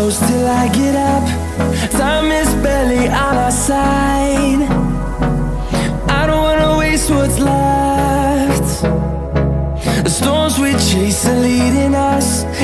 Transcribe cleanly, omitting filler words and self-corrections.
close till I get up. Time is barely on our side. I don't wanna waste what's left. The storms we chase are leading us.